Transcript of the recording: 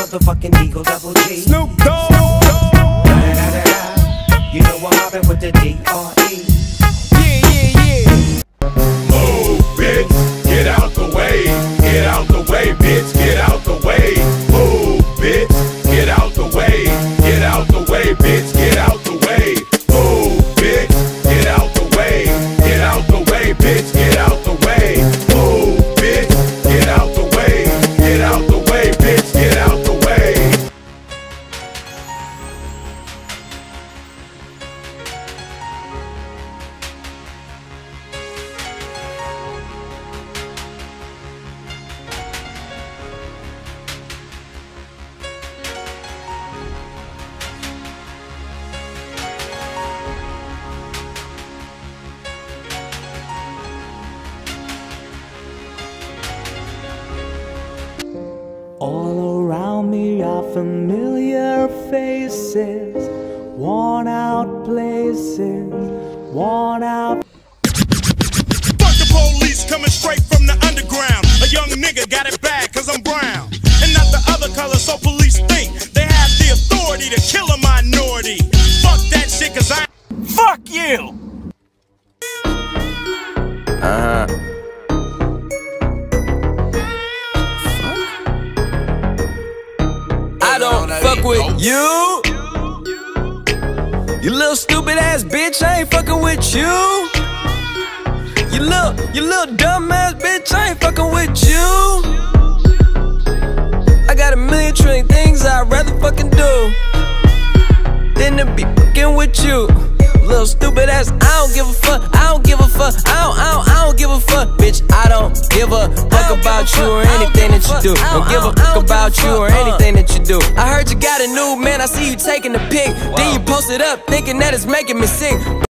motherfucking Eagle Double G. Snoop Dogg. You know I'm mobbing with the D.R.E. Move, bitch, get out the way. Get out the way, bitch, get out the way. Move, bitch, get out the way. Get out the way, bitch, get out the way. Move, bitch, get out the way. Get out the way, bitch, get out the way. Move, bitch, get out the way. Get out the way, bitch, get out the way. All around me are familiar faces, worn out places, worn out. Fuck the police coming straight from the underground. A young nigga got it bad cause I'm brown and not the other color, so police think they have the authority to kill a minority. Fuck that shit cause I fuck you. I don't fuck with you. You little stupid ass bitch, I ain't fucking with you. You little dumb ass bitch, I ain't fucking with you. I got a million trillion things I'd rather fucking do than to be fucking with you. Little stupid ass, I don't give a fuck, I don't give a fuck, I don't give a fuck, bitch. I don't give a fuck about you or anything that you do. Don't give a fuck about you or anything that you do. I heard you got a new man, I see you taking the pic, then you post it up thinking that it's making me sick.